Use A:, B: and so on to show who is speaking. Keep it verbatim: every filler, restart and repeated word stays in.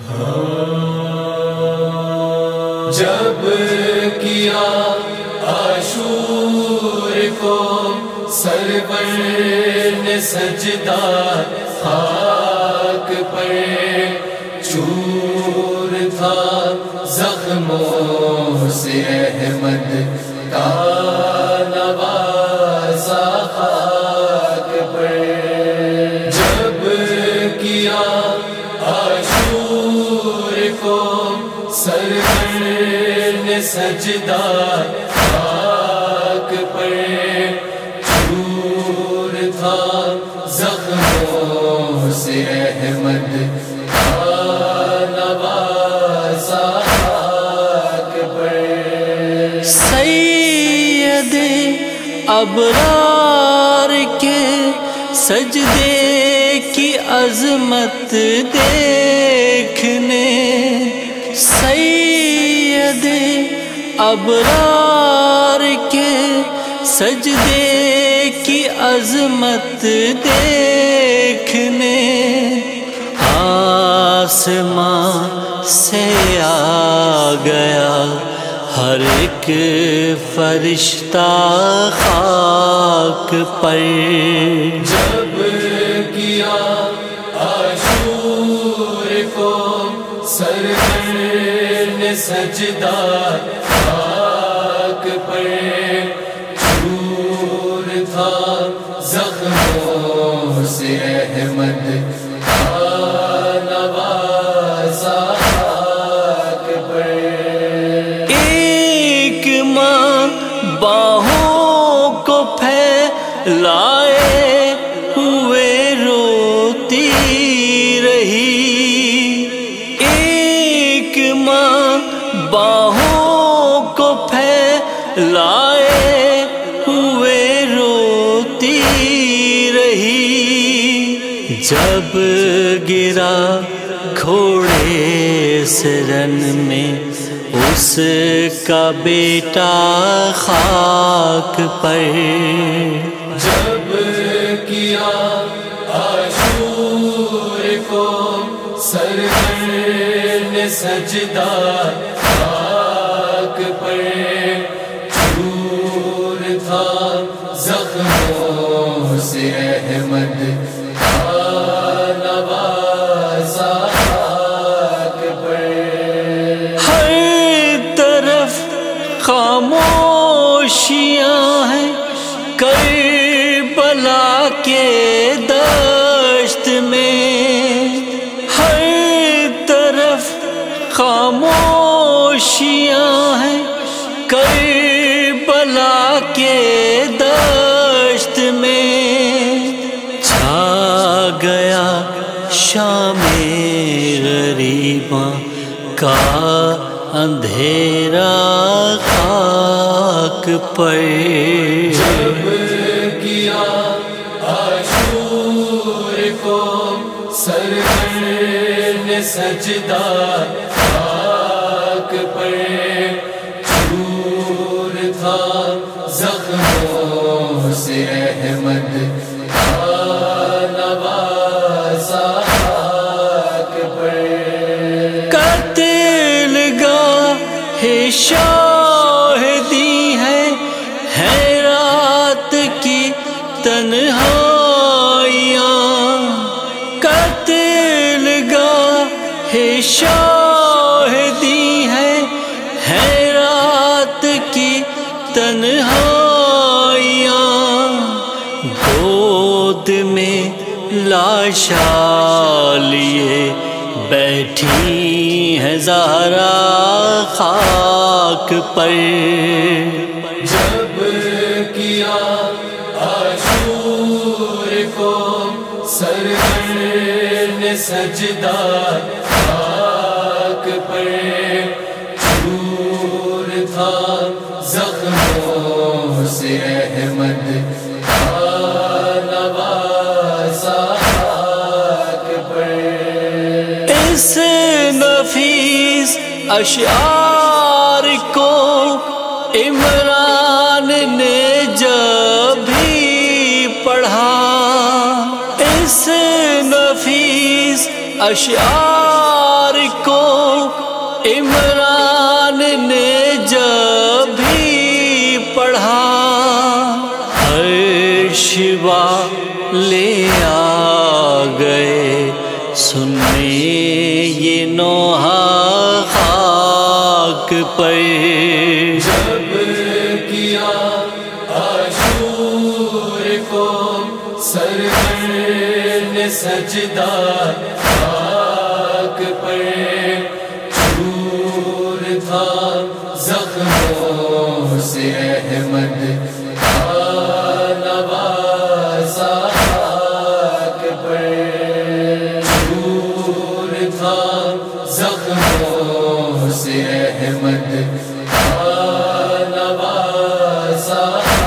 A: جب کیا عاشور کو سرور نے سجدہ خاک پر، چور تھا زخموں سے احمد کا نوازا خاک پر۔ جب کیا عاشور کو سرور نے سجدہ خاک پر، چور تھا زخموں سے احمد کا نوازا خاک پر۔
B: سید ابرار کے سجدے کی عظمت دیکھنے، سید ابرار کے سجدے کی عظمت دیکھنے، آسمان سے آ گیا ہر ایک فرشتہ خاک پر۔
A: جب کیا عاشور کو سرور نے سجدہ خاک پر، چور تھا زخموں سے احمد کا نوازا خاک پر۔
B: ایک ماں باہوں کو پھیلائے ہوئے روتی رہی، ایک ماں باہوں کو پھیلائے ہوئے روتی رہی، جب گرا گھوڑے سے رن میں اس کا بیٹا خاک پر۔
A: جب کیا عاشور کو سرور نے سجدہ خاک پر، چور تھا زخموں سے احمد کا نوازا خاک پر۔
B: خاموشیاں ہیں کربلا کے دشت میں، ہر طرف خاموشیاں ہیں کربلا کے دشت میں، چھا گیا شام غریباں کا اندھیرا خاک پر۔
A: جب کیا عاشور کو سرور نے سجدہ خاک پر، چور تھا زخموں سے احمد کا نوازا خاک پر۔
B: قتل گاہ شاہدی ہے ہے رات کی تنہائیاں، قتل گاہ شاہدی ہے ہے رات کی تنہائیاں، گود میں لاشا لیے بیٹھی ہے زہرا خاک پر۔
A: جب کیا عاشور کو سرور نے سجدہ خاک پر، چور تھا زخموں سے احمد کا نوازا خاک پر۔
B: اس نفیس اشعار کو عمران نے جب بھی پڑھا، اس نفیس اشعار کو عمران نے جب بھی پڑھا، عرش والے آ گئے سننے یہ نوحہ خاک پر۔
A: جب کیا عاشور کو سرور نے سجدہ خاک پر، چور تھا زخموں سے احمد کا نوازا خاک پر، چور تھا زخموں سے احمد کا نوازا